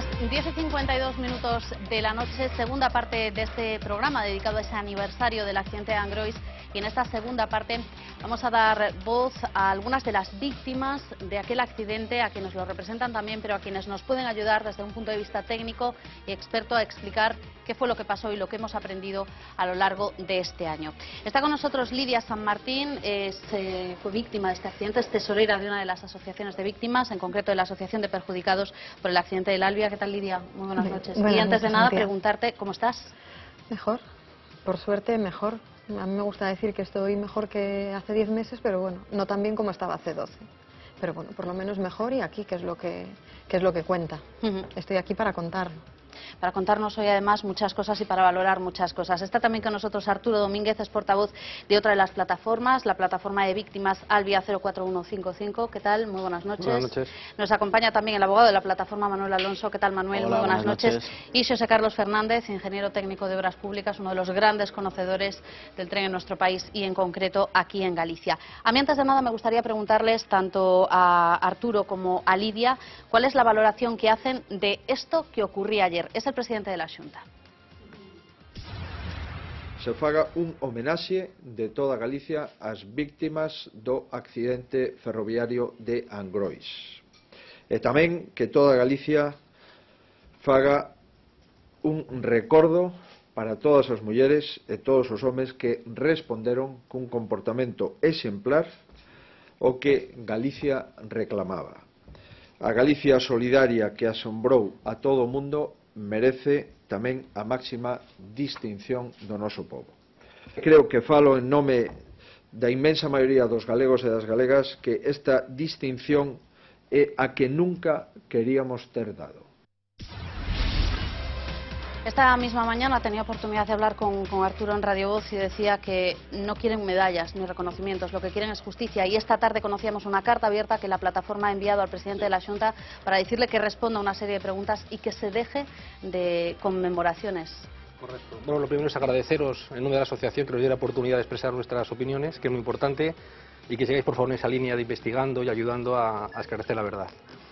las 10:52 de la noche, segunda parte de este programa dedicado a ese aniversario del accidente de Angrois. Y en esta segunda parte vamos a dar voz a algunas de las víctimas de aquel accidente, a quienes lo representan también, pero a quienes nos pueden ayudar desde un punto de vista técnico y experto a explicar qué fue lo que pasó y lo que hemos aprendido a lo largo de este año. Está con nosotros Lidia San Martín, fue víctima de este accidente, es tesorera de una de las asociaciones de víctimas, en concreto de la Asociación de Perjudicados por el accidente del Albia. ¿Qué tal, Lidia? Muy buenas noches. Buenas y antes de noches, nada, Antía. preguntarte, ¿cómo estás? Mejor, por suerte mejor. A mí me gusta decir que estoy mejor que hace 10 meses, pero bueno, no tan bien como estaba hace 12. Pero bueno, por lo menos mejor y aquí, que es lo que cuenta. Estoy aquí para contar. Para contarnos hoy además muchas cosas y para valorar muchas cosas. Está también con nosotros Arturo Domínguez, es portavoz de otra de las plataformas, la plataforma de víctimas Albia 04155. ¿Qué tal? Muy buenas noches. Buenas noches. Nos acompaña también el abogado de la plataforma, Manuel Alonso. ¿Qué tal, Manuel? Hola, Muy buenas noches. noches. Y José Carlos Fernández, ingeniero técnico de Obras Públicas, uno de los grandes conocedores del tren en nuestro país y en concreto aquí en Galicia. A mí, antes de nada, me gustaría preguntarles tanto a Arturo como a Lidia cuál es la valoración que hacen de esto que ocurría ayer. Es el presidente de la Xunta. Se faga un homenaxe de toda Galicia ás víctimas do accidente ferroviario de Angrois. E tamén que toda Galicia faga un recordo para todas as mulleres e todos os homes que responderon cun comportamento exemplar o que Galicia reclamaba. A Galicia solidaria que asombrou a todo o mundo merece tamén a máxima distinción do noso povo. Creo que falo en nome da inmensa maioría dos galegos e das galegas que esta distinción é a que nunca queríamos ter dado. Esta misma mañana tenía oportunidad de hablar con Arturo en Radio Voz y decía que no quieren medallas ni reconocimientos, lo que quieren es justicia. Y esta tarde conocíamos una carta abierta que la plataforma ha enviado al presidente de la Xunta para decirle que responda a una serie de preguntas y que se deje de conmemoraciones. Correcto. Bueno, lo primero es agradeceros en nombre de la asociación que nos diera la oportunidad de expresar nuestras opiniones, que es muy importante, y que sigáis por favor en esa línea de investigando y ayudando a esclarecer la verdad.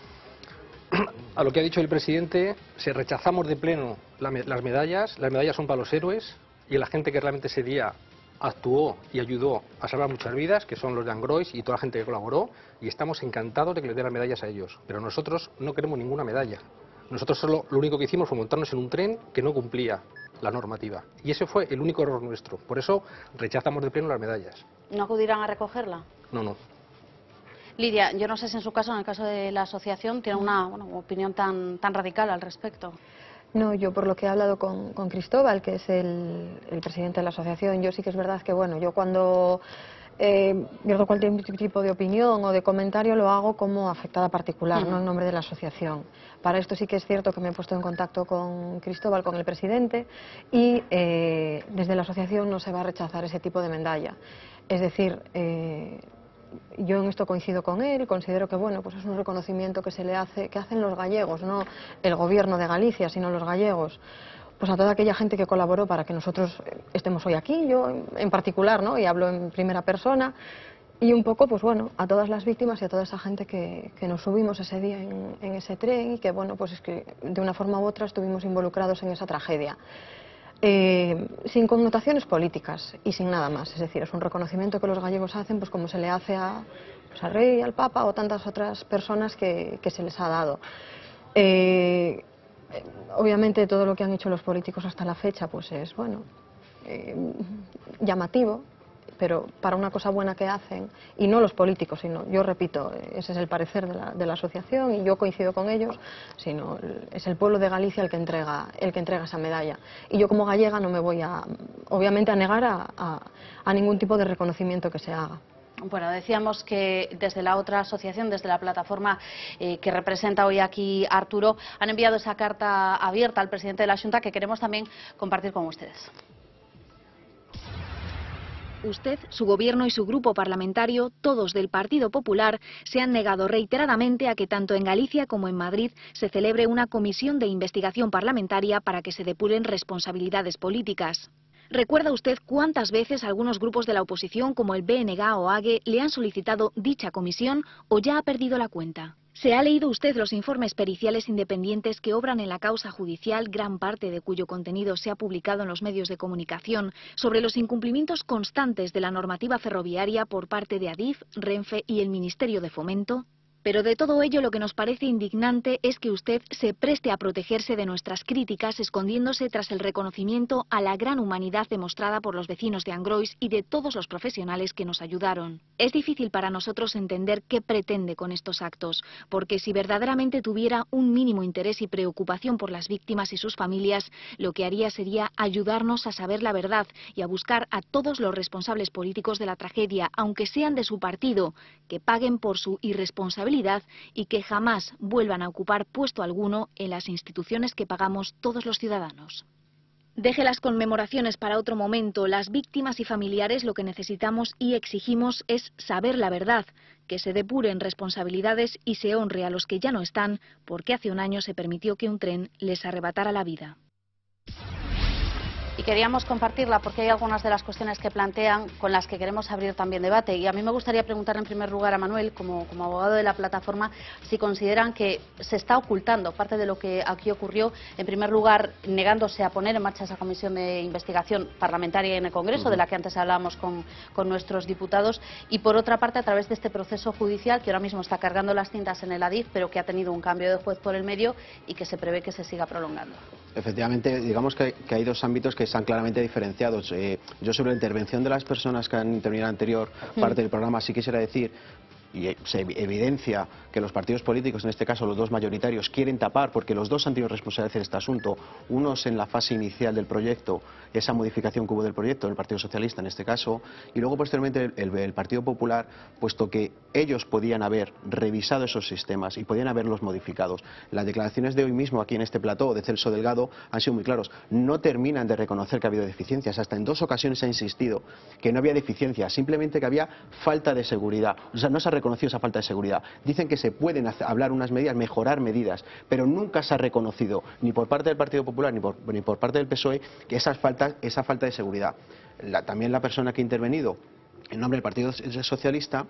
A lo que ha dicho el presidente, se rechazamos de pleno las medallas son para los héroes y la gente que realmente ese día actuó y ayudó a salvar muchas vidas, que son los de Angrois y toda la gente que colaboró, y estamos encantados de que les den las medallas a ellos. Pero nosotros no queremos ninguna medalla. Nosotros solo lo único que hicimos fue montarnos en un tren que no cumplía la normativa. Y ese fue el único error nuestro. Por eso rechazamos de pleno las medallas. ¿No acudirán a recogerla? No. Lidia, yo no sé si en su caso, en el caso de la asociación, tiene una opinión tan radical al respecto. No, yo por lo que he hablado con Cristóbal, que es el presidente de la asociación, yo sí que es verdad que, bueno, yo cuando pierdo cualquier tipo de opinión o de comentario lo hago como afectada particular, no en nombre de la asociación. Para esto sí que es cierto que me he puesto en contacto con Cristóbal, con el presidente, y desde la asociación no se va a rechazar ese tipo de medalla. Es decir, yo en esto coincido con él, considero que bueno, pues es un reconocimiento que se le hace, que hacen los gallegos, no el gobierno de Galicia, sino los gallegos, pues a toda aquella gente que colaboró para que nosotros estemos hoy aquí, yo en particular, ¿no? Y hablo en primera persona, y un poco, pues bueno, a todas las víctimas y a toda esa gente que nos subimos ese día en ese tren y que bueno, pues es que de una forma u otra estuvimos involucrados en esa tragedia. Sin connotaciones políticas y sin nada más, es decir, es un reconocimiento que los gallegos hacen pues como se le hace al rey, al papa o tantas otras personas que se les ha dado. Obviamente todo lo que han hecho los políticos hasta la fecha pues es bueno, llamativo, pero para una cosa buena que hacen, y no los políticos, sino, yo repito, ese es el parecer de la asociación y yo coincido con ellos, sino es el pueblo de Galicia el que entrega esa medalla. Y yo como gallega no me voy obviamente a negar a ningún tipo de reconocimiento que se haga. Bueno, decíamos que desde la otra asociación, desde la plataforma que representa hoy aquí Arturo, han enviado esa carta abierta al presidente de la Xunta que queremos también compartir con ustedes. Usted, su gobierno y su grupo parlamentario, todos del Partido Popular, se han negado reiteradamente a que tanto en Galicia como en Madrid se celebre una comisión de investigación parlamentaria para que se depuren responsabilidades políticas. ¿Recuerda usted cuántas veces algunos grupos de la oposición como el BNG o AGE le han solicitado dicha comisión o ya ha perdido la cuenta? ¿Se ha leído usted los informes periciales independientes que obran en la causa judicial, gran parte de cuyo contenido se ha publicado en los medios de comunicación, sobre los incumplimientos constantes de la normativa ferroviaria por parte de Adif, Renfe y el Ministerio de Fomento? Pero de todo ello lo que nos parece indignante es que usted se preste a protegerse de nuestras críticas escondiéndose tras el reconocimiento a la gran humanidad demostrada por los vecinos de Angrois y de todos los profesionales que nos ayudaron. Es difícil para nosotros entender qué pretende con estos actos, porque si verdaderamente tuviera un mínimo interés y preocupación por las víctimas y sus familias, lo que haría sería ayudarnos a saber la verdad y a buscar a todos los responsables políticos de la tragedia, aunque sean de su partido, que paguen por su irresponsabilidad y que jamás vuelvan a ocupar puesto alguno en las instituciones que pagamos todos los ciudadanos. Deje las conmemoraciones para otro momento. Las víctimas y familiares lo que necesitamos y exigimos es saber la verdad, que se depuren responsabilidades y se honre a los que ya no están, porque hace un año se permitió que un tren les arrebatara la vida. Y queríamos compartirla porque hay algunas de las cuestiones que plantean con las que queremos abrir también debate. Y a mí me gustaría preguntar en primer lugar a Manuel, como abogado de la plataforma, si consideran que se está ocultando parte de lo que aquí ocurrió. En primer lugar, negándose a poner en marcha esa comisión de investigación parlamentaria en el Congreso, de la que antes hablábamos con nuestros diputados. Y por otra parte, a través de este proceso judicial que ahora mismo está cargando las tintas en el Adif, pero que ha tenido un cambio de juez por el medio y que se prevé que se siga prolongando. Efectivamente, digamos que hay dos ámbitos que están claramente diferenciados. Yo sobre la intervención de las personas que han intervenido en la anterior parte del programa sí quisiera decir, y se evidencia que los partidos políticos, en este caso los dos mayoritarios, quieren tapar, porque los dos han tenido responsabilidad en este asunto, unos en la fase inicial del proyecto, esa modificación que hubo del proyecto, el Partido Socialista en este caso, y luego posteriormente el Partido Popular, puesto que ellos podían haber revisado esos sistemas y podían haberlos modificados. Las declaraciones de hoy mismo aquí en este plató de Celso Delgado han sido muy claros, no terminan de reconocer que ha habido deficiencias, hasta en 2 ocasiones ha insistido que no había deficiencias, simplemente que había falta de seguridad, o sea, no se ha reconocido esa falta de seguridad. Dicen que se pueden hablar unas medidas, mejorar medidas, pero nunca se ha reconocido, ni por parte del Partido Popular ni por parte del PSOE, que esa falta de seguridad. También la persona que ha intervenido en nombre del Partido Socialista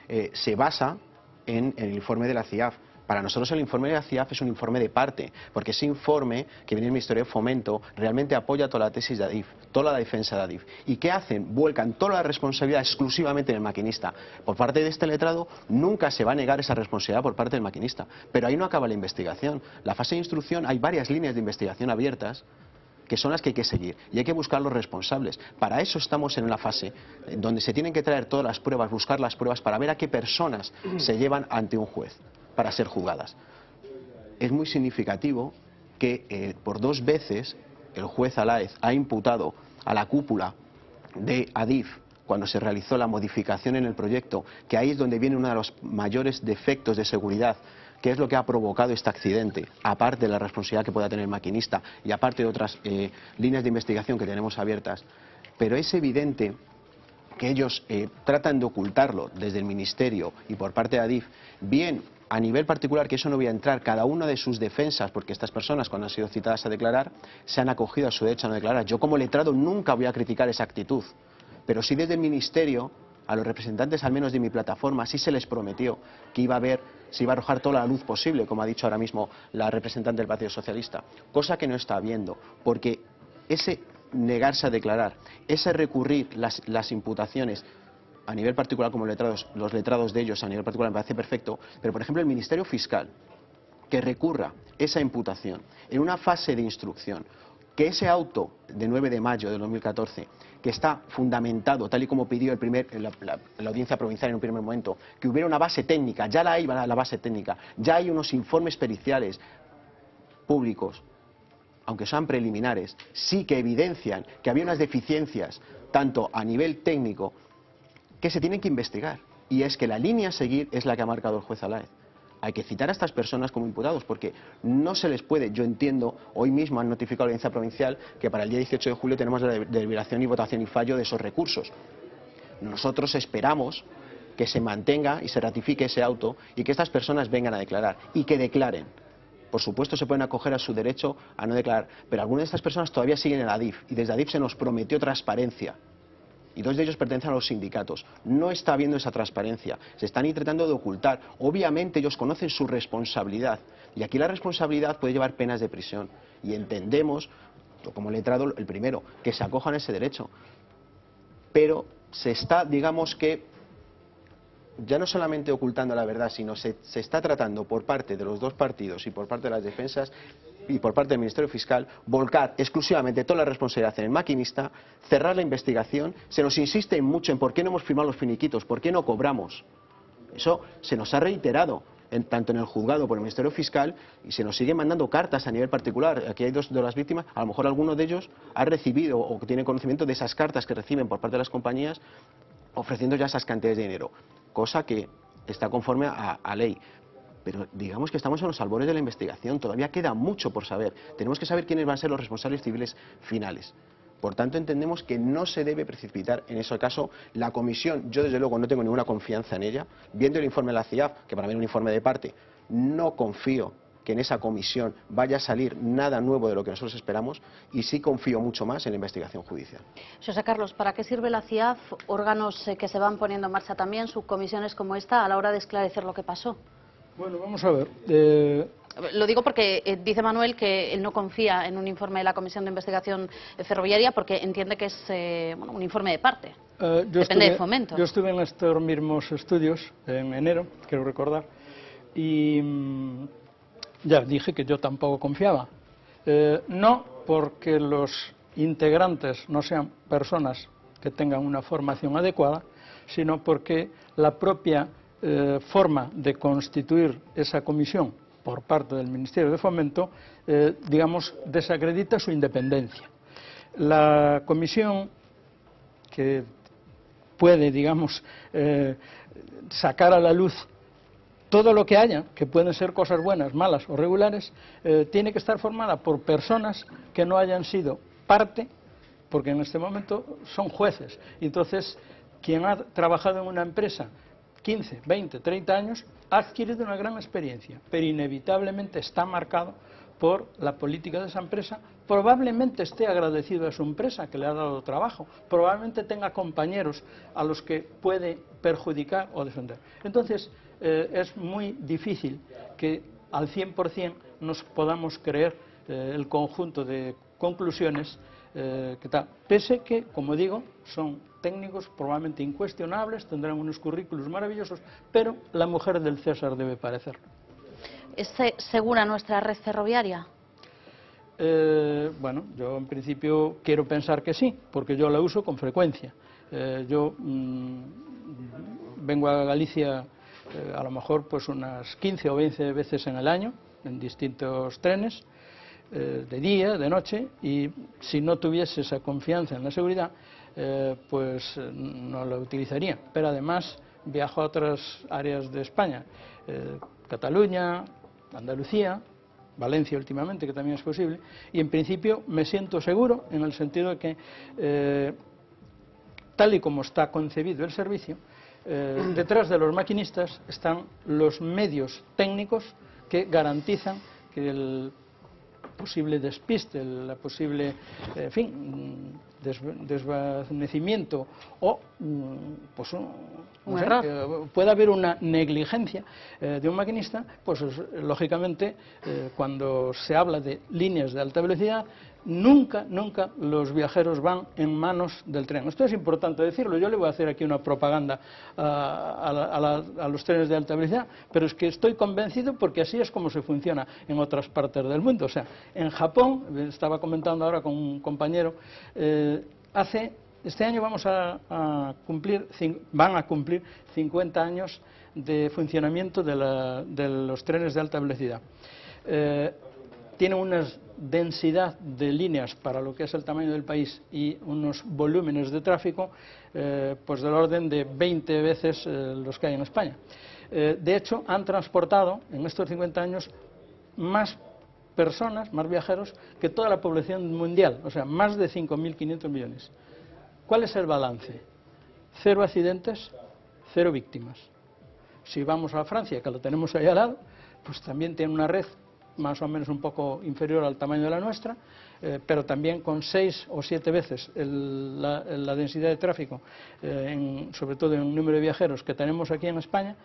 se basa en el informe de la CIAF. Para nosotros el informe de la CIAF es un informe de parte, porque ese informe que viene del Ministerio de Fomento realmente apoya toda la tesis de Adif, toda la defensa de Adif. ¿Y qué hacen? Vuelcan toda la responsabilidad exclusivamente del maquinista. Por parte de este letrado nunca se va a negar esa responsabilidad por parte del maquinista, pero ahí no acaba la investigación. La fase de instrucción, hay varias líneas de investigación abiertas que son las que hay que seguir y hay que buscar los responsables. Para eso estamos en una fase donde se tienen que traer todas las pruebas, buscar las pruebas para ver a qué personas se llevan ante un juez para ser juzgadas. Es muy significativo que por 2 veces el juez Alaez ha imputado a la cúpula de Adif, cuando se realizó la modificación en el proyecto, que ahí es donde viene uno de los mayores defectos de seguridad, que es lo que ha provocado este accidente, aparte de la responsabilidad que pueda tener el maquinista y aparte de otras líneas de investigación que tenemos abiertas. Pero es evidente que ellos tratan de ocultarlo desde el Ministerio y por parte de Adif, bien a nivel particular, que eso no voy a entrar, cada una de sus defensas, porque estas personas cuando han sido citadas a declarar, se han acogido a su derecho a no declarar. Yo como letrado nunca voy a criticar esa actitud, pero sí desde el Ministerio, a los representantes al menos de mi plataforma, sí se les prometió que se iba a arrojar toda la luz posible, como ha dicho ahora mismo la representante del Partido Socialista, cosa que no está habiendo, porque ese negarse a declarar, ese recurrir las imputaciones a nivel particular como letrados, los letrados de ellos a nivel particular me parece perfecto, pero por ejemplo el Ministerio Fiscal, que recurra esa imputación en una fase de instrucción, que ese auto de 9 de mayo de 2014, que está fundamentado, tal y como pidió la audiencia provincial en un primer momento, que hubiera una base técnica, ya la hay la base técnica, ya hay unos informes periciales públicos, aunque sean preliminares, sí que evidencian que había unas deficiencias, tanto a nivel técnico, que se tienen que investigar. Y es que la línea a seguir es la que ha marcado el juez Alaez. Hay que citar a estas personas como imputados porque no se les puede, yo entiendo, hoy mismo han notificado a la audiencia provincial que para el día 18 de julio tenemos la deliberación y votación y fallo de esos recursos. Nosotros esperamos que se mantenga y se ratifique ese auto y que estas personas vengan a declarar y que declaren. Por supuesto se pueden acoger a su derecho a no declarar, pero algunas de estas personas todavía siguen en Adif y desde Adif se nos prometió transparencia. y 2 de ellos pertenecen a los sindicatos. No está habiendo esa transparencia, se están intentando de ocultar. Obviamente ellos conocen su responsabilidad, y aquí la responsabilidad puede llevar penas de prisión, y entendemos, como letrado, el primero, que se acojan a ese derecho. Pero se está, digamos que, ya no solamente ocultando la verdad, sino se está tratando por parte de los dos partidos y por parte de las defensas y por parte del Ministerio Fiscal, volcar exclusivamente toda la responsabilidad en el maquinista, cerrar la investigación. Se nos insiste mucho en por qué no hemos firmado los finiquitos, por qué no cobramos. Eso se nos ha reiterado, tanto en el juzgado por el Ministerio Fiscal, y se nos siguen mandando cartas a nivel particular. Aquí hay 2 de las víctimas, a lo mejor alguno de ellos ha recibido o tiene conocimiento de esas cartas que reciben por parte de las compañías ofreciendo ya esas cantidades de dinero, cosa que está conforme a ley. Pero digamos que estamos en los albores de la investigación, todavía queda mucho por saber. Tenemos que saber quiénes van a ser los responsables civiles finales. Por tanto, entendemos que no se debe precipitar en ese caso. La comisión, yo desde luego no tengo ninguna confianza en ella. Viendo el informe de la CIAF, que para mí es un informe de parte, no confío que en esa comisión vaya a salir nada nuevo de lo que nosotros esperamos, y sí confío mucho más en la investigación judicial. José Carlos, ¿para qué sirve la CIAF? Órganos que se van poniendo en marcha también, subcomisiones como esta, a la hora de esclarecer lo que pasó. Bueno, vamos a ver. Lo digo porque dice Manuel que él no confía en un informe de la Comisión de Investigación Ferroviaria porque entiende que es un informe de parte. Depende de Fomento. Yo estuve en estos mismos estudios en enero, quiero recordar, y ya dije que yo tampoco confiaba. No porque los integrantes no sean personas que tengan una formación adecuada, sino porque la propia forma de constituir esa comisión por parte del Ministerio de Fomento, digamos, desacredita su independencia. La comisión que puede, digamos, sacar a la luz todo lo que haya, que pueden ser cosas buenas, malas o regulares, tiene que estar formada por personas que no hayan sido parte, porque en este momento son jueces. Entonces, quien ha trabajado en una empresa 15, 20, 30 años, ha adquirido una gran experiencia, pero inevitablemente está marcado por la política de esa empresa. Probablemente esté agradecido a su empresa que le ha dado trabajo, probablemente tenga compañeros a los que puede perjudicar o defender. Entonces, es muy difícil que al 100% nos podamos creer el conjunto de conclusiones que tal, pese que, como digo, son técnicos probablemente incuestionables, tendrán unos currículos maravillosos, pero la mujer del César debe parecerlo. ¿Es segura nuestra red ferroviaria? Bueno, yo en principio quiero pensar que sí, porque yo la uso con frecuencia. Yo vengo a Galicia a lo mejor pues unas 15 o 20 veces en el año, en distintos trenes, de día, de noche, y si no tuviese esa confianza en la seguridad, pues no la utilizaría. Pero además viajo a otras áreas de España, Cataluña, Andalucía, Valencia últimamente, que también es posible, y en principio me siento seguro en el sentido de que, tal y como está concebido el servicio, detrás de los maquinistas están los medios técnicos que garantizan que el posible despiste, la posible, en fin, desvanecimiento o pues no sé, puede haber una negligencia de un maquinista, pues lógicamente cuando se habla de líneas de alta velocidad, nunca los viajeros van en manos del tren. Esto es importante decirlo. Yo le voy a hacer aquí una propaganda a los trenes de alta velocidad, pero es que estoy convencido porque así es como se funciona en otras partes del mundo. O sea, en Japón, estaba comentando ahora con un compañero, este año van a cumplir 50 años de funcionamiento de los trenes de alta velocidad. Tienen una densidad de líneas para lo que es el tamaño del país y unos volúmenes de tráfico pues del orden de 20 veces los que hay en España. De hecho, han transportado en estos 50 años más personas, más viajeros, que toda la población mundial, o sea, más de 5.500 millones. ¿Cuál es el balance? 0 accidentes, 0 víctimas. Si vamos a Francia, que lo tenemos ahí al lado, pues también tiene una red más o menos un poco inferior al tamaño de la nuestra, pero también con 6 o 7 veces la densidad de tráfico, sobre todo en el número de viajeros que tenemos aquí en España.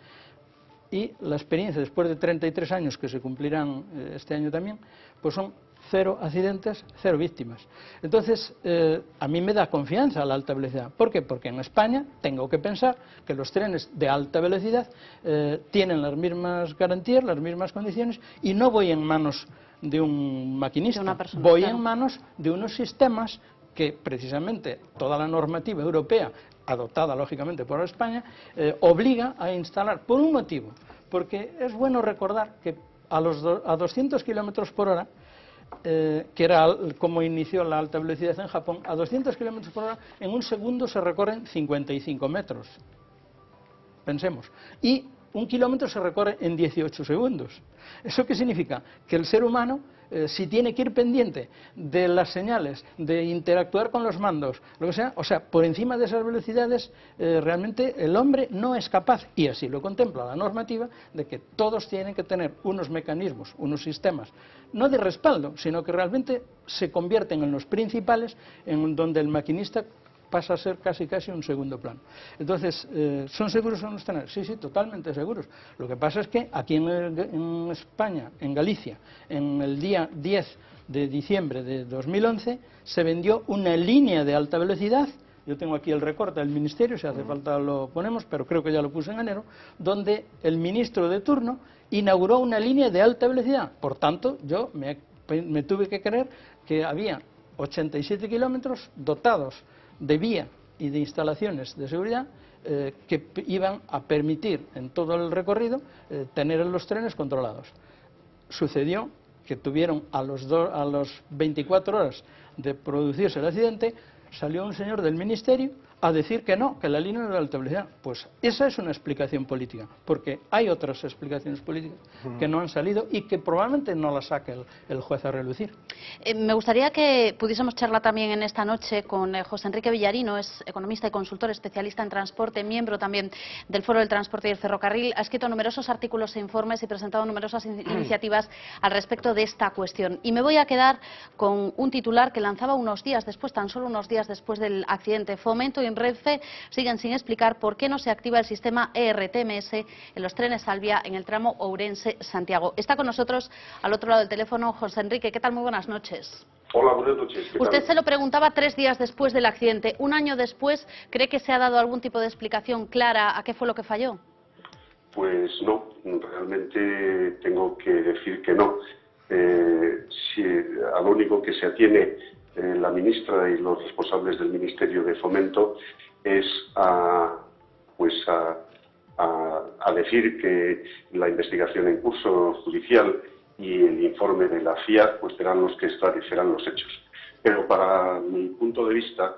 Y la experiencia, después de 33 años que se cumplirán este año también, pues son 0 accidentes, 0 víctimas. Entonces, a mí me da confianza la alta velocidad. ¿Por qué? Porque en España tengo que pensar que los trenes de alta velocidad tienen las mismas garantías, las mismas condiciones, y no voy en manos de un maquinista, voy en manos de unos sistemas que precisamente toda la normativa europea, adoptada lógicamente por España, obliga a instalar, por un motivo, porque es bueno recordar que a 200 kilómetros por hora, que era como inició la alta velocidad en Japón, a 200 kilómetros por hora en un segundo se recorren 55 metros. Pensemos. Y 1 kilómetro se recorre en 18 segundos. ¿Eso qué significa? Que el ser humano, si tiene que ir pendiente de las señales, de interactuar con los mandos, lo que sea, o sea, por encima de esas velocidades, realmente el hombre no es capaz, y así lo contempla la normativa, de que todos tienen que tener unos mecanismos, unos sistemas, no de respaldo, sino que realmente se convierten en los principales, en donde el maquinista pasa a ser casi un segundo plano. Entonces, ¿son seguros o no están? Sí, totalmente seguros. Lo que pasa es que aquí en España, en Galicia, en el día 10 de diciembre de 2011, se vendió una línea de alta velocidad. Yo tengo aquí el recorte del ministerio, si hace falta lo ponemos, pero creo que ya lo puse en enero, donde el ministro de turno inauguró una línea de alta velocidad. Por tanto, yo me tuve que creer que había 87 kilómetros dotados de vía y de instalaciones de seguridad que iban a permitir en todo el recorrido tener los trenes controlados. Sucedió que tuvieron a los 24 horas de producirse el accidente, salió un señor del ministerio a decir que no, que la línea no era de alta velocidad. Pues esa es una explicación política, porque hay otras explicaciones políticas que no han salido y que probablemente no las saque el juez a relucir. Me gustaría que pudiésemos charlar también en esta noche con José Enrique Villarino, es economista y consultor especialista en transporte, miembro también del Foro del Transporte y el Ferrocarril, ha escrito numerosos artículos e informes y presentado numerosas iniciativas al respecto de esta cuestión. Y me voy a quedar con un titular que lanzaba unos días después, tan solo unos días después del accidente. Fomento y Renfe siguen sin explicar por qué no se activa el sistema ERTMS en los trenes Alvia en el tramo Ourense-Santiago. Está con nosotros al otro lado del teléfono José Enrique. ¿Qué tal? Muy buenas noches. Hola, buenas noches. Usted se lo preguntaba 3 días después del accidente. Un año después, ¿cree que se ha dado algún tipo de explicación clara a qué fue lo que falló? Pues no, realmente tengo que decir que no. A lo único que se atiene la ministra y los responsables del Ministerio de Fomento es a decir que la investigación en curso judicial y el informe de la FIAT pues serán los que esclarecerán los hechos. Pero para mi punto de vista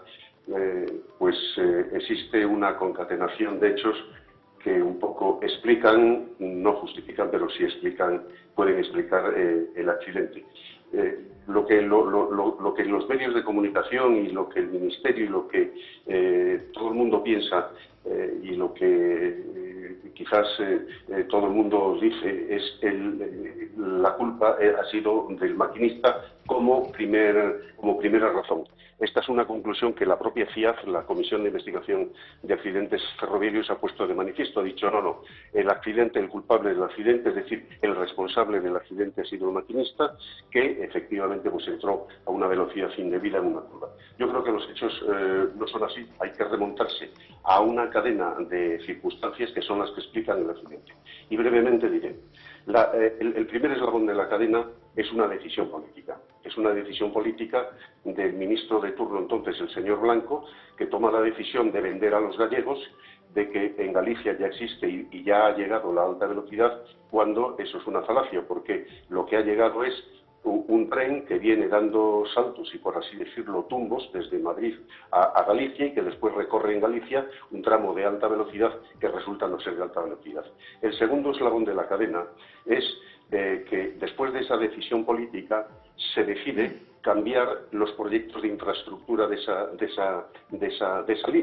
existe una concatenación de hechos que un poco explican, no justifican, pero sí pueden explicar el accidente. Lo que los medios de comunicación y lo que el Ministerio y lo que todo el mundo piensa y lo que quizás todo el mundo dice es la culpa ha sido del maquinista como primera razón. Esta es una conclusión que la propia FIAT, la Comisión de Investigación de Accidentes Ferroviarios, ha puesto de manifiesto. Ha dicho, no, el culpable del accidente, es decir, el responsable del accidente ha sido el maquinista, que efectivamente pues entró a una velocidad indebida en una curva. Yo creo que los hechos no son así. Hay que remontarse a una cadena de circunstancias que son las que explican el accidente. Y brevemente diré, el primer eslabón de la cadena es una decisión política. Es una decisión política del ministro de turno entonces, el señor Blanco, que toma la decisión de vender a los gallegos de que en Galicia ya existe y ya ha llegado la alta velocidad, cuando eso es una falacia, porque lo que ha llegado es un tren que viene dando saltos y, por así decirlo, tumbos desde Madrid a Galicia y que después recorre en Galicia un tramo de alta velocidad que resulta no ser de alta velocidad. El segundo eslabón de la cadena es que después de esa decisión política se decide cambiar los proyectos de infraestructura de esa línea.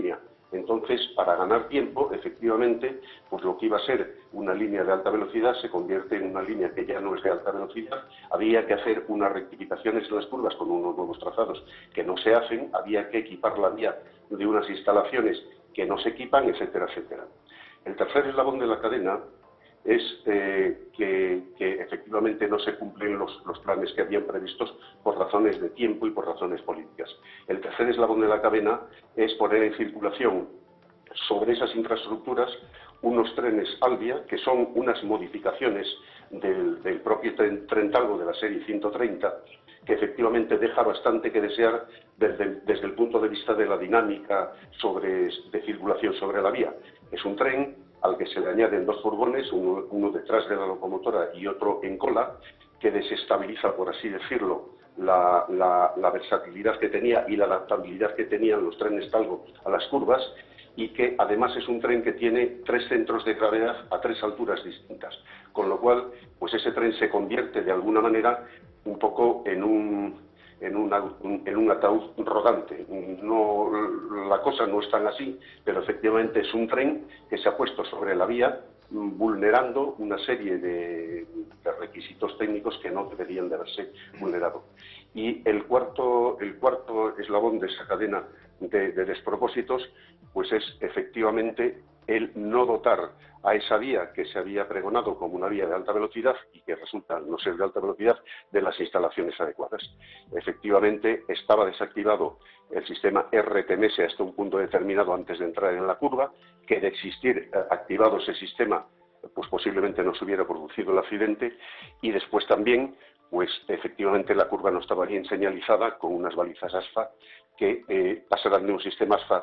Entonces, para ganar tiempo, efectivamente, pues lo que iba a ser una línea de alta velocidad se convierte en una línea que ya no es de alta velocidad. Había que hacer unas rectificaciones en las curvas con unos nuevos trazados que no se hacen, había que equipar la vía de unas instalaciones que no se equipan, etcétera, etcétera. El tercer eslabón de la cadena es que efectivamente no se cumplen los planes que habían previstos por razones de tiempo y por razones políticas. El tercer eslabón de la cadena es poner en circulación sobre esas infraestructuras unos trenes Alvia, que son unas modificaciones del propio tren Talgo de la serie 130, que efectivamente deja bastante que desear desde el punto de vista de la dinámica de circulación sobre la vía. Es un tren al que se le añaden dos furgones, uno detrás de la locomotora y otro en cola, que desestabiliza, por así decirlo, la versatilidad que tenía y la adaptabilidad que tenían los trenes Talgo a las curvas, y que además es un tren que tiene 3 centros de gravedad a 3 alturas distintas, con lo cual pues ese tren se convierte de alguna manera un poco en un ataúd rodante. No, la cosa no es tan así, pero efectivamente es un tren que se ha puesto sobre la vía vulnerando una serie de requisitos técnicos que no deberían de haberse vulnerado. Y el cuarto eslabón de esa cadena de despropósitos pues es efectivamente el no dotar a esa vía que se había pregonado como una vía de alta velocidad y que resulta no ser de alta velocidad de las instalaciones adecuadas. Efectivamente estaba desactivado el sistema RTMS hasta un punto determinado antes de entrar en la curva, que de existir activado ese sistema pues posiblemente no se hubiera producido el accidente, y después también pues efectivamente la curva no estaba bien señalizada con unas balizas ASFA que pasaran de un sistema ASFA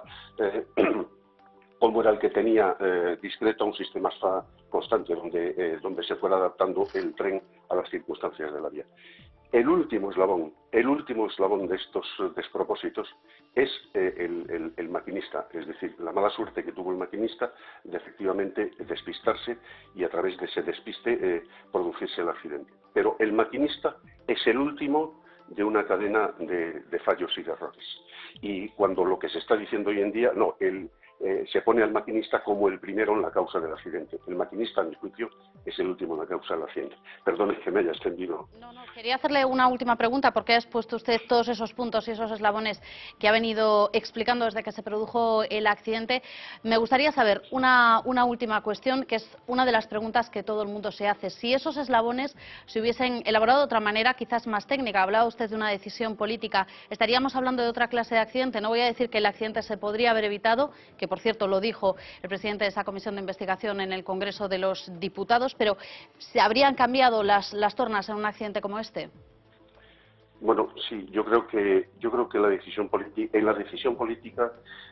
como era el que tenía discreto a un sistema ASFA constante donde se fuera adaptando el tren a las circunstancias de la vía. El último eslabón de estos despropósitos es el maquinista, es decir, la mala suerte que tuvo el maquinista de efectivamente despistarse y a través de ese despiste producirse el accidente. Pero el maquinista es el último de una cadena de fallos y de errores. Y cuando lo que se está diciendo hoy en día, se pone al maquinista como el primero en la causa del accidente. El maquinista, a mi juicio, es el último en la causa del accidente. Perdone que me haya extendido. No, quería hacerle una última pregunta, porque ha expuesto usted todos esos puntos y esos eslabones que ha venido explicando desde que se produjo el accidente. Me gustaría saber una última cuestión, que es una de las preguntas que todo el mundo se hace. Si esos eslabones se hubiesen elaborado de otra manera, quizás más técnica, hablaba usted de una decisión política, estaríamos hablando de otra clase de accidente. No voy a decir que el accidente se podría haber evitado, que por cierto lo dijo el presidente de esa comisión de investigación en el Congreso de los Diputados, pero ¿se habrían cambiado las tornas en un accidente como este? Bueno, sí, yo creo que en la decisión política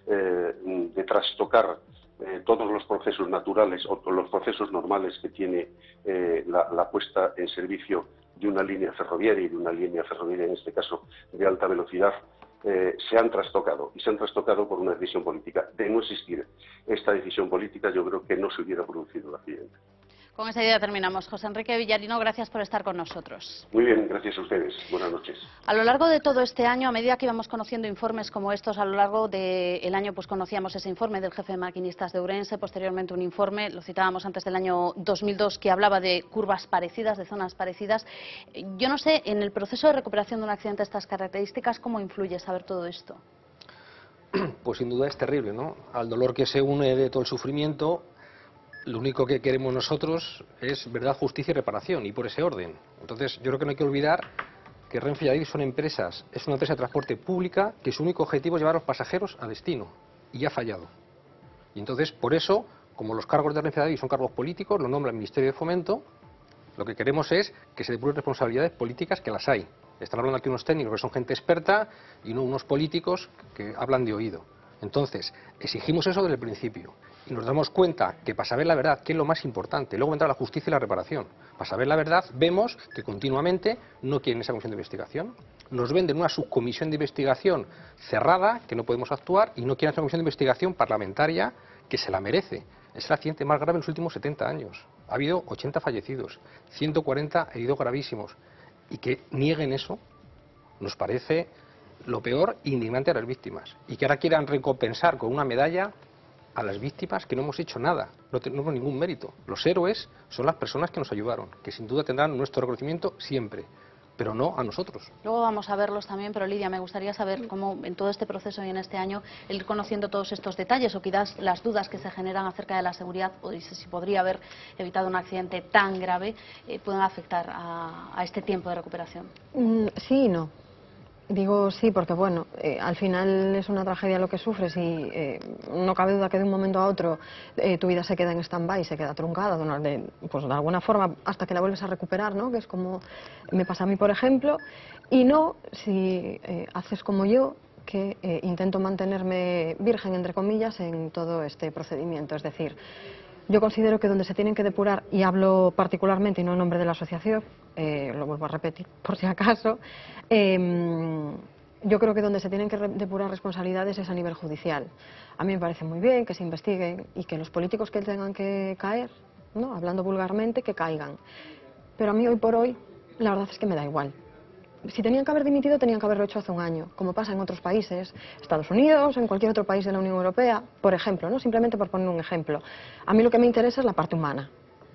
de trastocar todos los procesos naturales o los procesos normales que tiene la puesta en servicio de una línea ferroviaria, y de una línea ferroviaria en este caso de alta velocidad, se han trastocado, y se han trastocado por una decisión política. De no existir esta decisión política, yo creo que no se hubiera producido el accidente. Con esa idea terminamos. José Enrique Villarino, gracias por estar con nosotros. Muy bien, gracias a ustedes. Buenas noches. A lo largo de todo este año, a medida que íbamos conociendo informes como estos, a lo largo del año pues conocíamos ese informe del jefe de maquinistas de Ourense, posteriormente un informe, lo citábamos antes, del año 2002, que hablaba de curvas parecidas, de zonas parecidas. Yo no sé, en el proceso de recuperación de un accidente de estas características, ¿cómo influye saber todo esto? Pues sin duda es terrible, ¿no? Al dolor que se une de todo el sufrimiento, lo único que queremos nosotros es verdad, justicia y reparación, y por ese orden. Entonces, yo creo que no hay que olvidar que Renfe y Adif son empresas, es una empresa de transporte pública que su único objetivo es llevar a los pasajeros a destino, y ha fallado. Y entonces, por eso, como los cargos de Renfe y Adif son cargos políticos, lo nombra el Ministerio de Fomento, lo que queremos es que se depuren responsabilidades políticas, que las hay. Están hablando aquí unos técnicos que son gente experta y no unos políticos que hablan de oído. Entonces, exigimos eso desde el principio. Y nos damos cuenta que para saber la verdad, que es lo más importante, luego entra la justicia y la reparación. Para saber la verdad, vemos que continuamente no quieren esa comisión de investigación. Nos venden una subcomisión de investigación cerrada, que no podemos actuar, y no quieren esa comisión de investigación parlamentaria que se la merece. Es el accidente más grave en los últimos 70 años. Ha habido 80 fallecidos, 140 heridos gravísimos. Y que nieguen eso nos parece lo peor, indignante a las víctimas. Y que ahora quieran recompensar con una medalla a las víctimas que no hemos hecho nada, no tenemos ningún mérito. Los héroes son las personas que nos ayudaron, que sin duda tendrán nuestro reconocimiento siempre, pero no a nosotros. Luego vamos a verlos también, pero Lidia, me gustaría saber cómo en todo este proceso y en este año el ir conociendo todos estos detalles o quizás las dudas que se generan acerca de la seguridad o si podría haber evitado un accidente tan grave pueden afectar a este tiempo de recuperación. Sí y no. Digo sí porque, bueno, al final es una tragedia lo que sufres y no cabe duda que de un momento a otro tu vida se queda en stand-by, se queda truncada, pues de alguna forma hasta que la vuelves a recuperar, ¿no? Que es como me pasa a mí, por ejemplo, y no si haces como yo, que intento mantenerme virgen, entre comillas, en todo este procedimiento. Es decir, yo considero que donde se tienen que depurar, y hablo particularmente y no en nombre de la asociación, lo vuelvo a repetir por si acaso, yo creo que donde se tienen que depurar responsabilidades es a nivel judicial. A mí me parece muy bien que se investiguen y que los políticos que tengan que caer, ¿no?, hablando vulgarmente, que caigan. Pero a mí hoy por hoy la verdad es que me da igual. Si tenían que haber dimitido, tenían que haberlo hecho hace un año, como pasa en otros países, Estados Unidos, en cualquier otro país de la Unión Europea, por ejemplo, ¿no? Simplemente por poner un ejemplo. A mí lo que me interesa es la parte humana.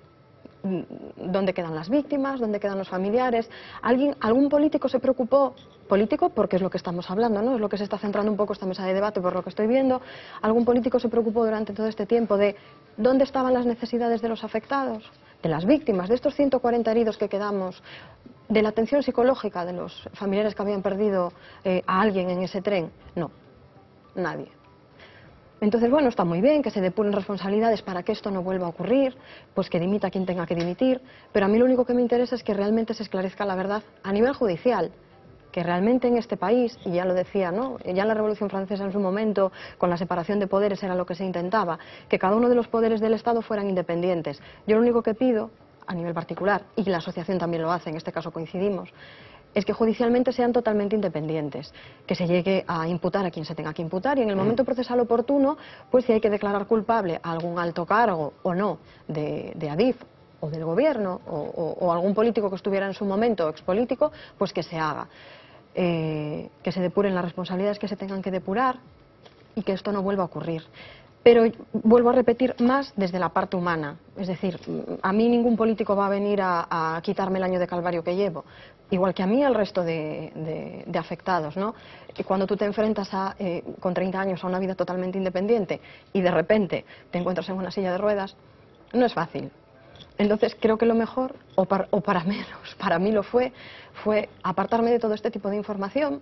¿Dónde quedan las víctimas? ¿Dónde quedan los familiares? ¿Algún político se preocupó? Político, porque es lo que estamos hablando, ¿no? Es lo que se está centrando un poco esta mesa de debate, por lo que estoy viendo. ¿Algún político se preocupó durante todo este tiempo de dónde estaban las necesidades de los afectados? De las víctimas, de estos 140 heridos que quedamos, de la atención psicológica de los familiares que habían perdido a alguien en ese tren. No, nadie. Entonces, bueno, está muy bien que se depuren responsabilidades para que esto no vuelva a ocurrir, pues que dimita quien tenga que dimitir, pero a mí lo único que me interesa es que realmente se esclarezca la verdad a nivel judicial, que realmente en este país, y ya lo decía, ¿no?, ya en la Revolución Francesa en su momento, con la separación de poderes era lo que se intentaba, que cada uno de los poderes del Estado fueran independientes. Yo lo único que pido, a nivel particular, y la asociación también lo hace, en este caso coincidimos, es que judicialmente sean totalmente independientes, que se llegue a imputar a quien se tenga que imputar y en el momento procesal oportuno, pues si hay que declarar culpable a algún alto cargo o no de Adif o del gobierno o algún político que estuviera en su momento expolítico, pues que se haga. Que se depuren las responsabilidades que se tengan que depurar y que esto no vuelva a ocurrir. Pero vuelvo a repetir, más desde la parte humana. Es decir, a mí ningún político va a venir a quitarme el año de calvario que llevo, igual que a mí al resto de afectados, ¿no? Y cuando tú te enfrentas con 30 años a una vida totalmente independiente y de repente te encuentras en una silla de ruedas, no es fácil. Entonces creo que lo mejor, o para menos, para mí lo fue apartarme de todo este tipo de información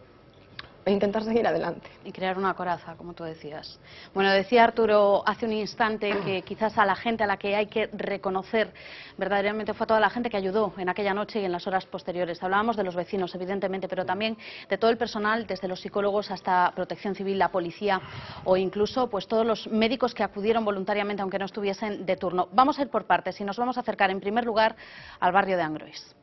e intentar seguir adelante. Y crear una coraza, como tú decías. Bueno, decía Arturo hace un instante que quizás a la gente a la que hay que reconocer verdaderamente fue a toda la gente que ayudó en aquella noche y en las horas posteriores. Hablábamos de los vecinos, evidentemente, pero también de todo el personal, desde los psicólogos hasta Protección Civil, la policía o incluso pues todos los médicos que acudieron voluntariamente aunque no estuviesen de turno. Vamos a ir por partes y nos vamos a acercar en primer lugar al barrio de Angrois.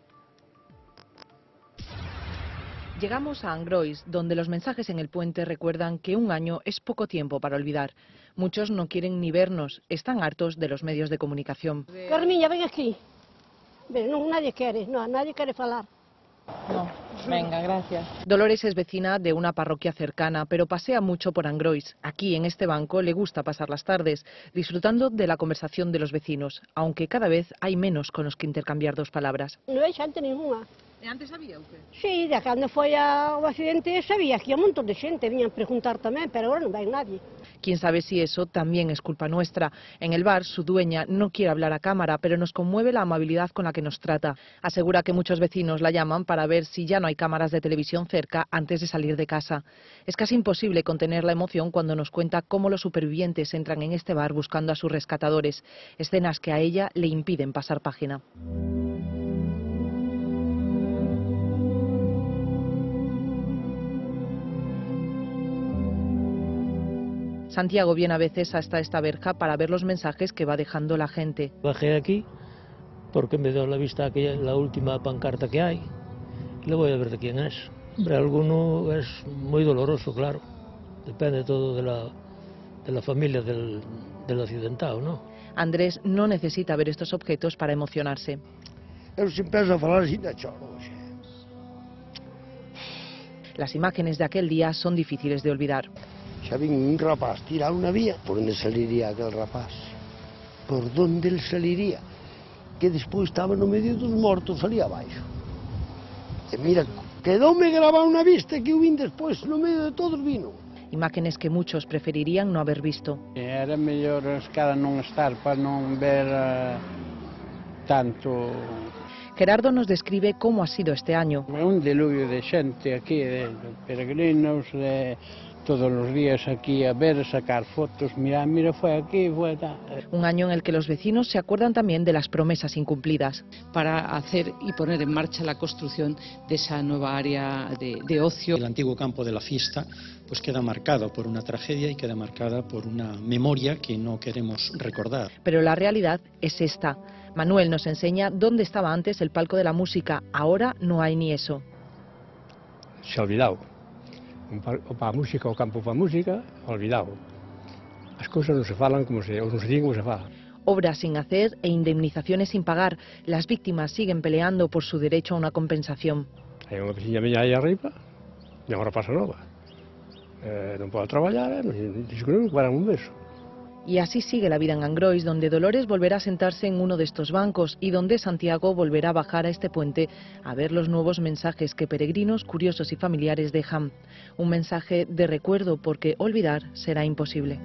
Llegamos a Angrois, donde los mensajes en el puente recuerdan que un año es poco tiempo para olvidar. Muchos no quieren ni vernos, están hartos de los medios de comunicación. Carmiña, ven aquí. Ven, no, nadie quiere hablar. No, venga, gracias. Dolores es vecina de una parroquia cercana, pero pasea mucho por Angrois. Aquí, en este banco, le gusta pasar las tardes, disfrutando de la conversación de los vecinos, aunque cada vez hay menos con los que intercambiar dos palabras. No hay gente ninguna. Antes había o qué? Sí, de cando foi o accidente sabía que había un montón de xente, viñan preguntar tamén, pero agora non vai nadie. Quién sabe si eso también es culpa nuestra. En el bar, su dueña no quiere hablar a cámara, pero nos conmueve la amabilidad con la que nos trata. Asegura que muchos vecinos la llaman para ver si ya no hay cámaras de televisión cerca antes de salir de casa. Es casi imposible contener la emoción cuando nos cuenta cómo los supervivientes entran en este bar buscando a sus rescatadores. Escenas que a ella le impiden pasar página. Santiago viene a veces hasta esta verja para ver los mensajes que va dejando la gente. Bajé aquí porque me dio la vista aquella, la última pancarta que hay. Le voy a ver de quién es. Hombre, alguno es muy doloroso, claro. Depende todo de la familia del accidentado, ¿no? Andrés no necesita ver estos objetos para emocionarse. Eu se empezo a falar así de choro. Las imágenes de aquel día son difíciles de olvidar. Xa vin un rapaz tirar unha vía, por onde saliría aquel rapaz? Por onde el saliría? Que despois estaba no medio dos mortos ali abaixo. E mira, quedoume grabado na vista que eu vin despois, no medio de todos vino. Imágenes que muchos preferirían no haber visto. Era mellor escala non estar para non ver tanto. Gerardo nos describe cómo ha sido este año. É un diluvio de xente aquí, de peregrinos, todos los días aquí a ver, sacar fotos, mira, fue aquí, fue tal. Un año en el que los vecinos se acuerdan también de las promesas incumplidas. Para hacer y poner en marcha la construcción de esa nueva área de ocio. El antiguo campo de la fiesta pues queda marcado por una tragedia y queda marcada por una memoria que no queremos recordar. Pero la realidad es esta. Manuel nos enseña dónde estaba antes el palco de la música. Ahora no hay ni eso. Se ha olvidado. Para a música, o campo para a música, olvidado. As cousas non se falan como se, ou non se digo como se falan. Obras sin hacer e indemnizaciones sin pagar. Las víctimas siguen peleando por su derecho a una compensación. Hai unha veciña miña aí arriba, e agora pasa nova. Non podo traballar, dixo que non paran un beso. Y así sigue la vida en Angrois, donde Dolores volverá a sentarse en uno de estos bancos y donde Santiago volverá a bajar a este puente a ver los nuevos mensajes que peregrinos, curiosos y familiares dejan. Un mensaje de recuerdo, porque olvidar será imposible.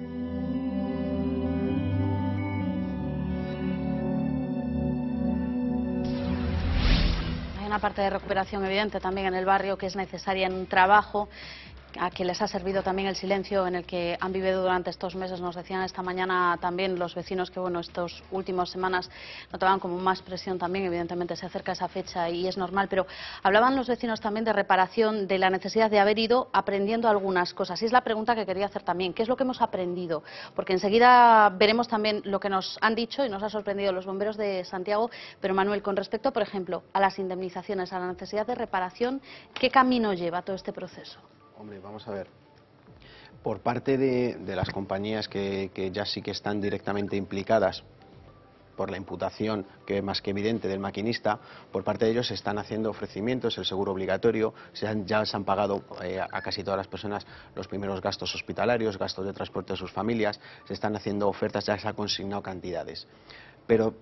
Hay una parte de recuperación evidente también en el barrio que es necesaria en un trabajo a que les ha servido también el silencio en el que han vivido durante estos meses. Nos decían esta mañana también los vecinos que, bueno, estas últimas semanas notaban como más presión también. Evidentemente se acerca esa fecha y es normal, pero hablaban los vecinos también de reparación, de la necesidad de haber ido aprendiendo algunas cosas. Y es la pregunta que quería hacer también. ¿Qué es lo que hemos aprendido? Porque enseguida veremos también lo que nos han dicho y nos ha sorprendido los bomberos de Santiago. Pero Manuel, con respecto, por ejemplo, a las indemnizaciones, a la necesidad de reparación, ¿qué camino lleva todo este proceso? Hombre, vamos a ver. Por parte de las compañías que ya sí que están directamente implicadas por la imputación, que es más que evidente, del maquinista, por parte de ellos se están haciendo ofrecimientos, el seguro obligatorio, ya se han pagado a casi todas las personas los primeros gastos hospitalarios, gastos de transporte de sus familias, se están haciendo ofertas, ya se han consignado cantidades. Pero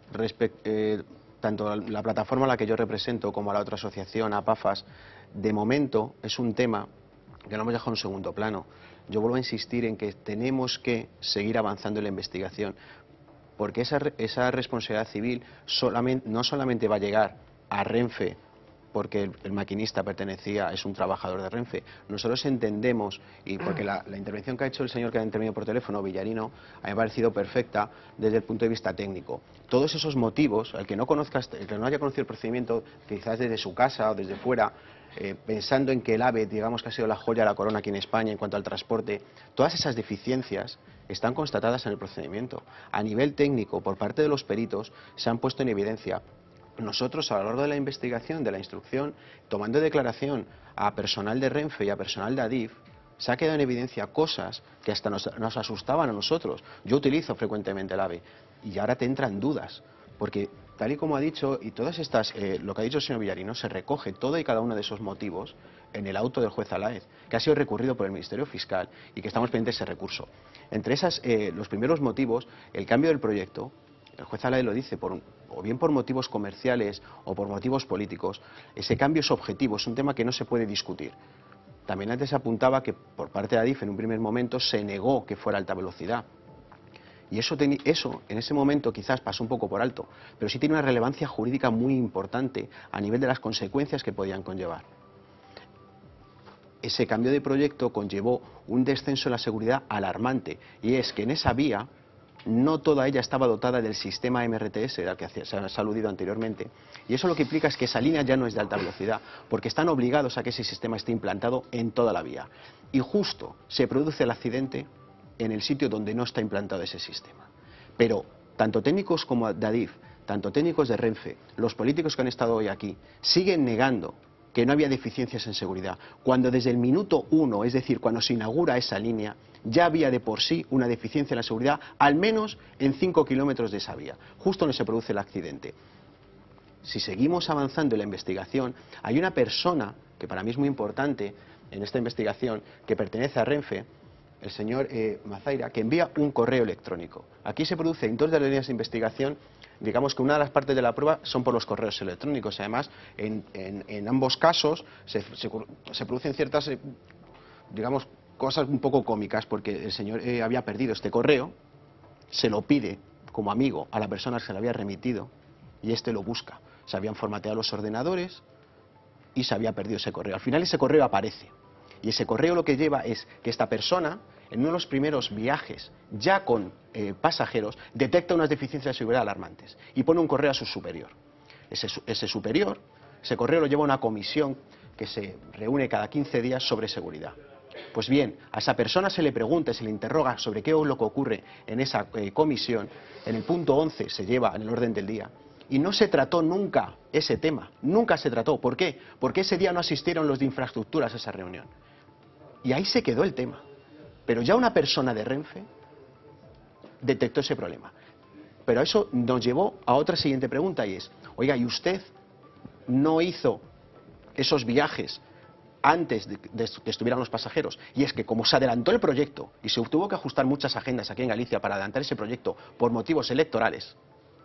tanto la plataforma a la que yo represento como a la otra asociación, APAFAS, de momento es un tema que lo hemos dejado en segundo plano. Yo vuelvo a insistir en que tenemos que seguir avanzando en la investigación, porque esa responsabilidad civil no solamente va a llegar a Renfe, porque el maquinista es un trabajador de Renfe. Nosotros entendemos, y porque la intervención que ha hecho el señor que ha intervenido por teléfono, Villarino, a mí me ha parecido perfecta desde el punto de vista técnico. Todos esos motivos, el que no haya conocido el procedimiento, quizás desde su casa o desde fuera, pensando en que el AVE, digamos que ha sido la joya de la corona aquí en España en cuanto al transporte, todas esas deficiencias están constatadas en el procedimiento. A nivel técnico, por parte de los peritos, se han puesto en evidencia. Nosotros, a lo largo de la investigación, de la instrucción, tomando declaración a personal de Renfe y a personal de Adif, se ha quedado en evidencia cosas que hasta nos asustaban a nosotros. Yo utilizo frecuentemente el AVE y ahora te entran dudas, porque tal y como ha dicho, y todas estas, lo que ha dicho el señor Villarino, se recoge todo y cada uno de esos motivos en el auto del juez Alaez, que ha sido recurrido por el Ministerio Fiscal y que estamos pendientes de ese recurso. Entre los primeros motivos, el cambio del proyecto, el juez Alaez lo dice, o bien por motivos comerciales o por motivos políticos, ese cambio es objetivo, es un tema que no se puede discutir. También antes se apuntaba que por parte de Adif en un primer momento se negó que fuera alta velocidad. Y eso en ese momento quizás pasó un poco por alto, pero sí tiene una relevancia jurídica muy importante a nivel de las consecuencias que podían conllevar. Ese cambio de proyecto conllevó un descenso en la seguridad alarmante, y es que en esa vía no toda ella estaba dotada del sistema MRTS, al que se ha aludido anteriormente, y eso lo que implica es que esa línea ya no es de alta velocidad, porque están obligados a que ese sistema esté implantado en toda la vía. Y justo se produce el accidente en el sitio donde no está implantado ese sistema. Pero tanto técnicos como de Adif, tanto técnicos de Renfe, los políticos que han estado hoy aquí, siguen negando que no había deficiencias en seguridad, cuando desde el minuto 1, es decir, cuando se inaugura esa línea, ya había de por sí una deficiencia en la seguridad, al menos en 5 kilómetros de esa vía, justo donde se produce el accidente. si seguimos avanzando en la investigación, hay una persona que para mí es muy importante en esta investigación, que pertenece a Renfe, el señor Mazaira, que envía un correo electrónico. Aquí se produce en 2 de las líneas de investigación, digamos que una de las partes de la prueba son por los correos electrónicos. Además, en ambos casos se producen ciertas, digamos, cosas un poco cómicas, porque el señor había perdido este correo, se lo pide como amigo a la persona que se lo había remitido y este lo busca. Se habían formateado los ordenadores y se había perdido ese correo. Al final ese correo aparece y ese correo lo que lleva es que esta persona, en uno de los primeros viajes, ya con pasajeros, detecta unas deficiencias de seguridad alarmantes y pone un correo a su superior. Ese superior, ese correo lo lleva a una comisión que se reúne cada 15 días sobre seguridad. Pues bien, a esa persona se le pregunta, se le interroga sobre qué es lo que ocurre en esa comisión. En el punto 11 se lleva en el orden del día. Y no se trató nunca ese tema, nunca se trató. ¿Por qué? Porque ese día no asistieron los de infraestructuras a esa reunión. Y ahí se quedó el tema. Pero ya una persona de Renfe detectó ese problema. Pero eso nos llevó a otra siguiente pregunta y es, oiga, ¿y usted no hizo esos viajes antes de que estuvieran los pasajeros? Y es que como se adelantó el proyecto y se tuvo que ajustar muchas agendas aquí en Galicia para adelantar ese proyecto por motivos electorales,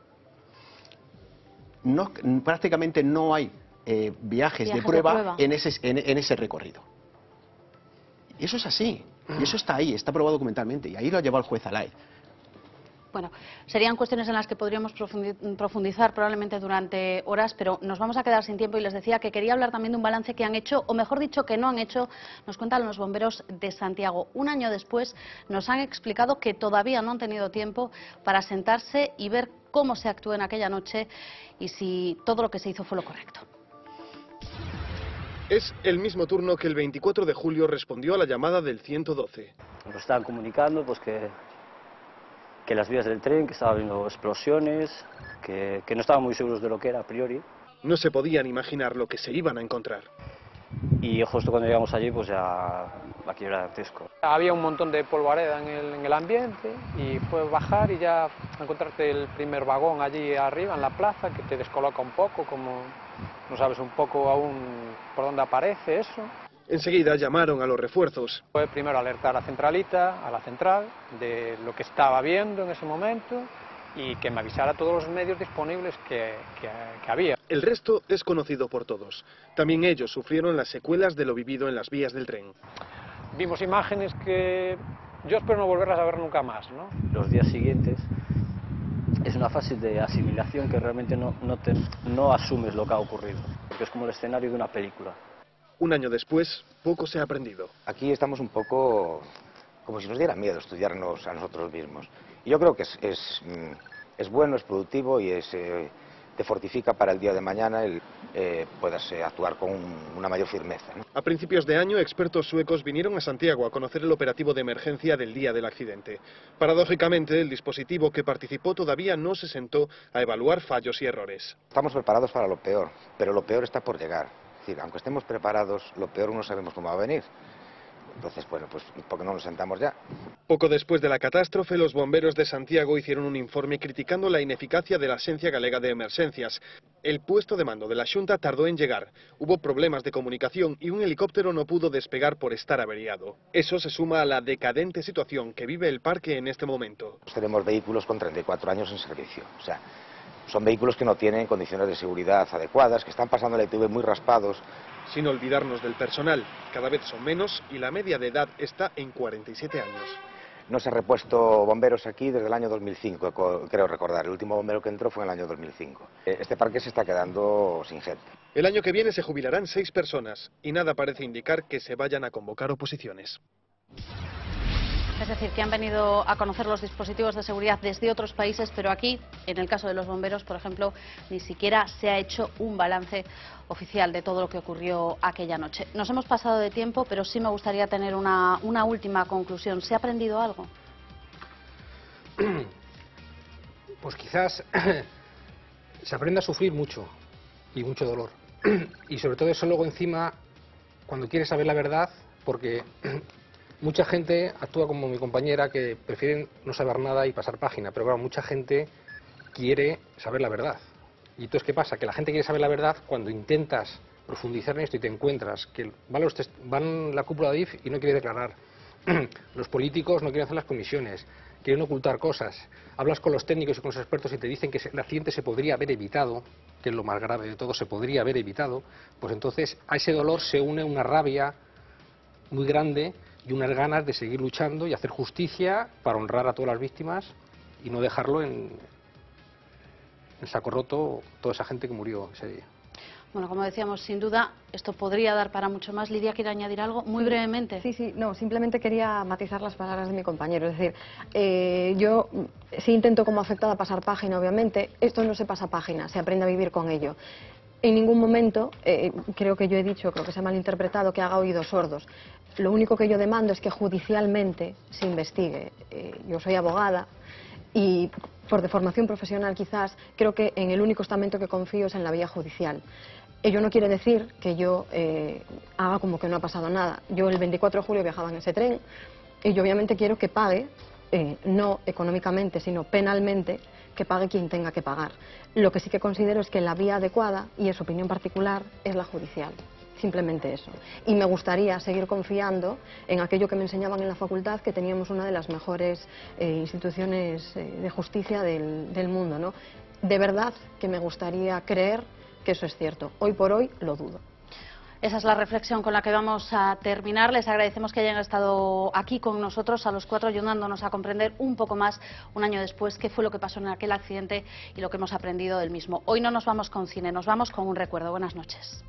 prácticamente no hay viajes de prueba en ese recorrido. Y eso es así, y eso está ahí, está probado documentalmente, y ahí lo ha llevado el juez Alaez. Bueno, serían cuestiones en las que podríamos profundizar probablemente durante horas, pero nos vamos a quedar sin tiempo y les decía que quería hablar también de un balance que han hecho, o mejor dicho, que no han hecho, nos cuentan los bomberos de Santiago. Un año después nos han explicado que todavía no han tenido tiempo para sentarse y ver cómo se actuó en aquella noche y si todo lo que se hizo fue lo correcto. Es el mismo turno que el 24 de julio respondió a la llamada del 112. Nos estaban comunicando pues que las vías del tren, que estaba habiendo explosiones, que no estaban muy seguros de lo que era a priori. No se podían imaginar lo que se iban a encontrar. Y justo cuando llegamos allí, pues ya aquí era dantesco. Había un montón de polvareda en el ambiente y fue bajar y ya encontrarte el primer vagón allí arriba en la plaza, que te descoloca un poco, como no sabes un poco aún por dónde aparece eso. Enseguida llamaron a los refuerzos. Fue primero alertar a Centralita, a la central, de lo que estaba viendo en ese momento y que me avisara a todos los medios disponibles que había. El resto es conocido por todos. También ellos sufrieron las secuelas de lo vivido en las vías del tren. Vimos imágenes que yo espero no volverlas a ver nunca más, ¿no? Los días siguientes es una fase de asimilación que realmente no asumes lo que ha ocurrido, porque es como el escenario de una película. Un año después, poco se ha aprendido. Aquí estamos un poco como si nos diera miedo estudiarnos a nosotros mismos. Y yo creo que es bueno, es productivo y te fortifica para el día de mañana puedas actuar con una mayor firmeza, ¿no? A principios de año, expertos suecos vinieron a Santiago a conocer el operativo de emergencia del día del accidente. Paradójicamente, el dispositivo que participó todavía no se sentó a evaluar fallos y errores. Estamos preparados para lo peor, pero lo peor está por llegar. Es decir, aunque estemos preparados, lo peor no sabemos cómo va a venir. Entonces, bueno, pues ¿por qué no nos sentamos ya? Poco después de la catástrofe, los bomberos de Santiago hicieron un informe criticando la ineficacia de la Axencia Galega de Emergencias. El puesto de mando de la Xunta tardó en llegar, hubo problemas de comunicación y un helicóptero no pudo despegar por estar averiado. Eso se suma a la decadente situación que vive el parque en este momento. Tenemos vehículos con 34 años en servicio, o sea, son vehículos que no tienen condiciones de seguridad adecuadas, que están pasando la ITV muy raspados. Sin olvidarnos del personal, cada vez son menos y la media de edad está en 47 años. No se ha repuesto bomberos aquí desde el año 2005, creo recordar. El último bombero que entró fue en el año 2005. Este parque se está quedando sin gente. El año que viene se jubilarán 6 personas y nada parece indicar que se vayan a convocar oposiciones. Es decir, que han venido a conocer los dispositivos de seguridad desde otros países, pero aquí, en el caso de los bomberos, por ejemplo, ni siquiera se ha hecho un balance oficial de todo lo que ocurrió aquella noche. Nos hemos pasado de tiempo, pero sí me gustaría tener una última conclusión. ¿Se ha aprendido algo? Pues quizás se aprende a sufrir mucho y mucho dolor. Y sobre todo eso luego encima, cuando quieres saber la verdad, porque mucha gente actúa como mi compañera, que prefieren no saber nada y pasar página, pero claro, mucha gente quiere saber la verdad. Y entonces, ¿qué pasa? Que la gente quiere saber la verdad cuando intentas profundizar en esto y te encuentras que van la cúpula de IF y no quiere declarar. Los políticos no quieren hacer las comisiones, quieren ocultar cosas. Hablas con los técnicos y con los expertos y te dicen que el accidente se podría haber evitado, que es lo más grave de todo, se podría haber evitado. Pues entonces a ese dolor se une una rabia muy grande y unas ganas de seguir luchando y hacer justicia para honrar a todas las víctimas y no dejarlo en saco roto toda esa gente que murió ese día. Bueno, como decíamos, sin duda, esto podría dar para mucho más. Lidia, ¿quiere añadir algo? Muy brevemente. Sí, no, simplemente quería matizar las palabras de mi compañero. Es decir, yo sí intento como afectada pasar página, obviamente. Esto no se pasa página, se aprende a vivir con ello. En ningún momento, creo que yo he dicho, creo que se ha malinterpretado, que haga oídos sordos. Lo único que yo demando es que judicialmente se investigue. Yo soy abogada y por deformación profesional quizás, creo que en el único estamento que confío es en la vía judicial. Ello no quiere decir que yo haga como que no ha pasado nada. Yo el 24 de julio viajaba en ese tren y yo obviamente quiero que pague, no económicamente, sino penalmente, que pague quien tenga que pagar. Lo que sí que considero es que la vía adecuada, y es opinión particular, es la judicial. Simplemente eso. Y me gustaría seguir confiando en aquello que me enseñaban en la facultad, que teníamos una de las mejores instituciones de justicia del mundo, ¿no? De verdad que me gustaría creer que eso es cierto. Hoy por hoy lo dudo. Esa es la reflexión con la que vamos a terminar. Les agradecemos que hayan estado aquí con nosotros, a los cuatro, ayudándonos a comprender un poco más, un año después, qué fue lo que pasó en aquel accidente y lo que hemos aprendido del mismo. Hoy no nos vamos con cine, nos vamos con un recuerdo. Buenas noches.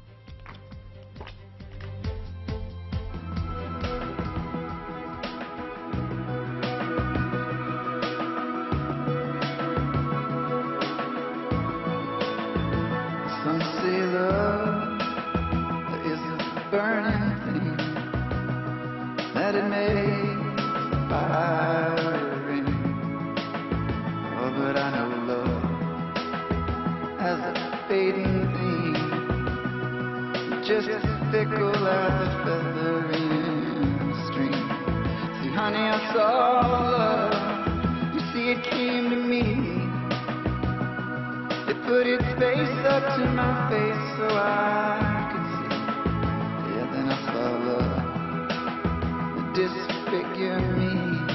That it makes fire ring. Oh, but I know love as a fading thing, just as fickle as a feather in a string. See, honey, I saw love. You see, it came to me. It put its face up to my face so I could see. Yeah, then I saw love disfigure me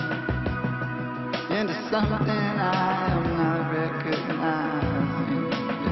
into something I am not recognizing.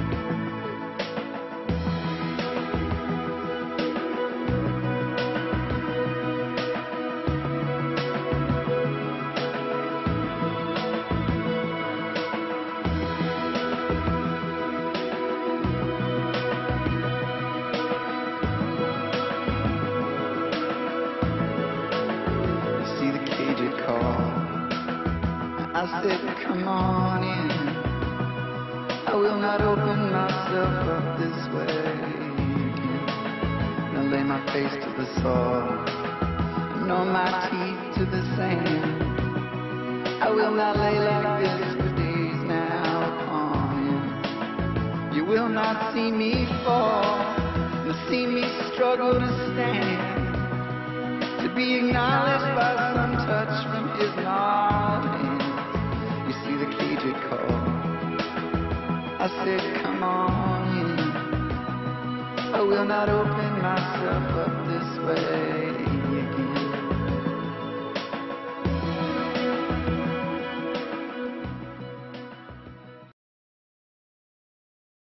I said, come on in. I will not open myself up this way again. Now lay my face to the soil, nor my teeth to the sand. I will not lay like this for days now upon end. You will not see me fall, nor see me struggle to stand, to be acknowledged by some touch from his gnarled hand. The cage it called. I said, come on in. I will not open myself up this way.